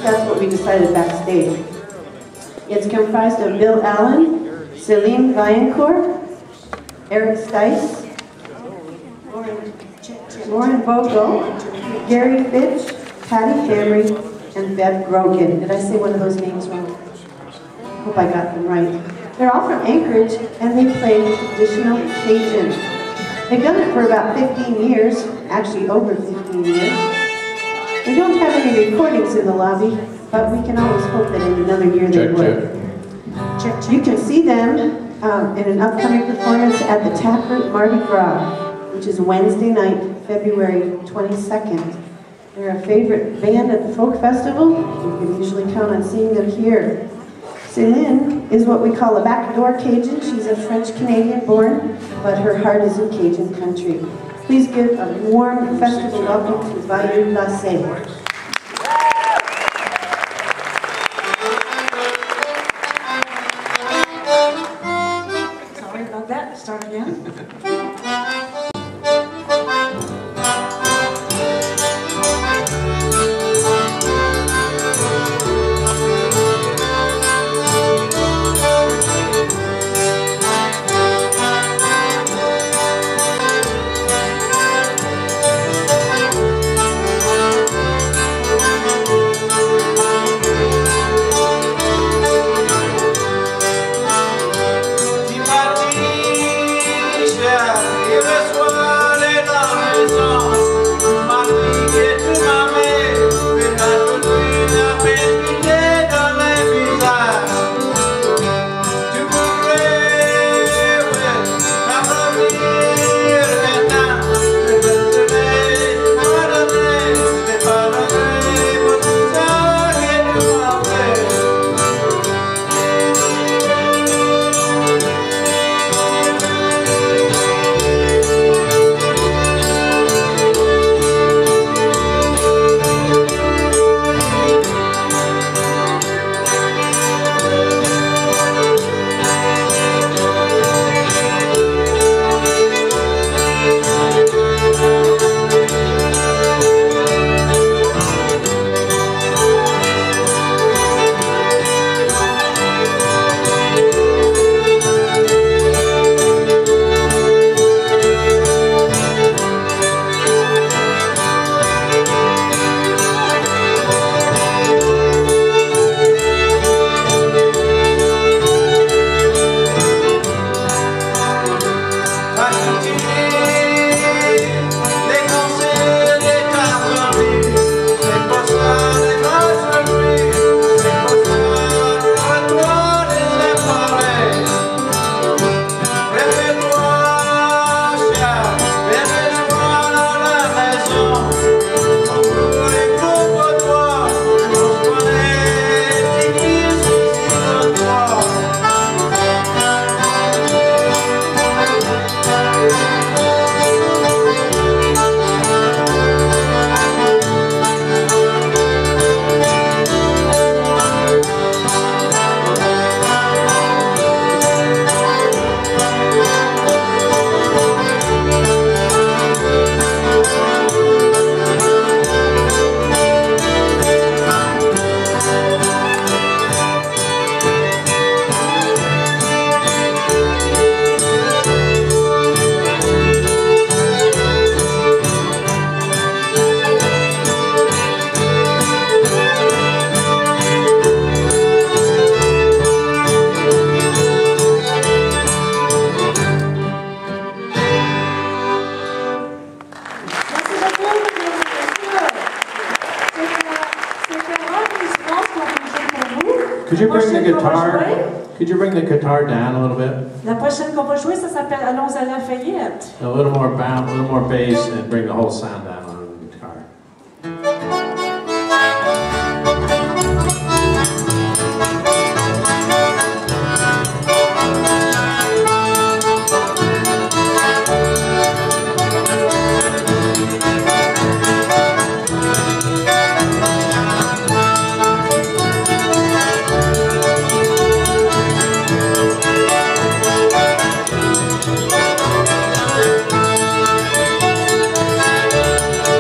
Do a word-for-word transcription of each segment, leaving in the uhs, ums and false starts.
that's what we decided backstage. It's comprised of Bill Allen, Celine Vaillancourt, Eric Stice, Lauren Vogel, Gary Fitch, Patty Hamry, and Bev Grogan. Did I say one of those names wrong? Hope I got them right. They're all from Anchorage, and they play traditional Cajun. They've done it for about fifteen years, actually over fifteen years. We don't have any recordings in the lobby, but we can always hope that in another year they check, would. Check, check. You can see them um, in an upcoming performance at the Taproot Mardi Gras, which is Wednesday night, February twenty-second. They're a favorite band at the Folk Festival. You can usually count on seeing them here. Céline is what we call a backdoor Cajun. She's a French-Canadian born, but her heart is in Cajun country. Please give a warm festival welcome to Bayou Glacé. Sorry about that. Start again. Could you bring the guitar? Could you bring the guitar down a little bit? La prochaine qu'on va jouer, ça s'appelle Allons à Lafayette. A little more bounce, a little more bass, and bring the whole sound down on the guitar. Thank you.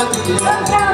Up, down.